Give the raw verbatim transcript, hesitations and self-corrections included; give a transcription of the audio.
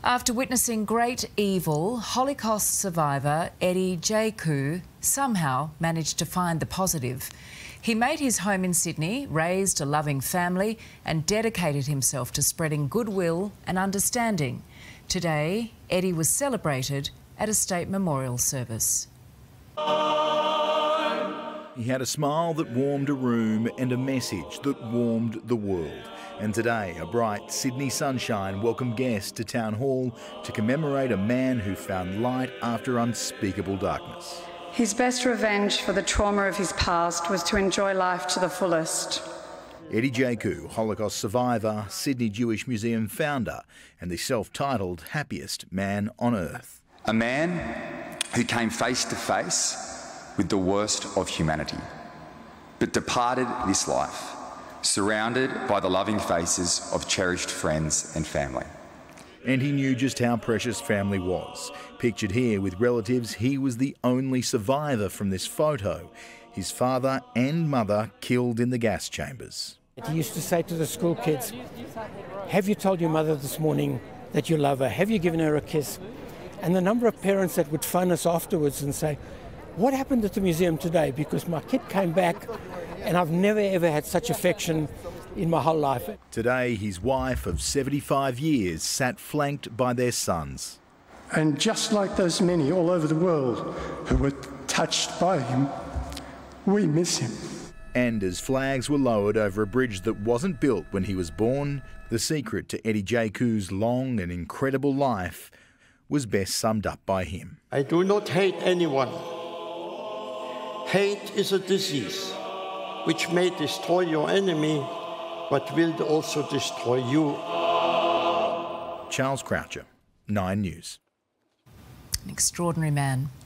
After witnessing great evil, Holocaust survivor Eddie Jaku somehow managed to find the positive. He made his home in Sydney, raised a loving family and dedicated himself to spreading goodwill and understanding. Today, Eddie was celebrated at a state memorial service. He had a smile that warmed a room and a message that warmed the world. And today, a bright Sydney sunshine welcomed guests to Town Hall to commemorate a man who found light after unspeakable darkness. His best revenge for the trauma of his past was to enjoy life to the fullest. Eddie Jaku, Holocaust survivor, Sydney Jewish Museum founder, and the self-titled Happiest Man on Earth. A man who came face to face with the worst of humanity, but departed this life surrounded by the loving faces of cherished friends and family. And he knew just how precious family was. Pictured here with relatives, he was the only survivor from this photo. His father and mother killed in the gas chambers. He used to say to the school kids, "Have you told your mother this morning that you love her? Have you given her a kiss?" And the number of parents that would phone us afterwards and say, "What happened at the museum today? Because my kid came back and I've never ever had such affection in my whole life." Today, his wife of seventy-five years sat flanked by their sons. And just like those many all over the world who were touched by him, we miss him. And as flags were lowered over a bridge that wasn't built when he was born, the secret to Eddie Jaku's long and incredible life was best summed up by him. I do not hate anyone. Hate is a disease which may destroy your enemy, but will also destroy you. Charles Croucher, Nine News. An extraordinary man.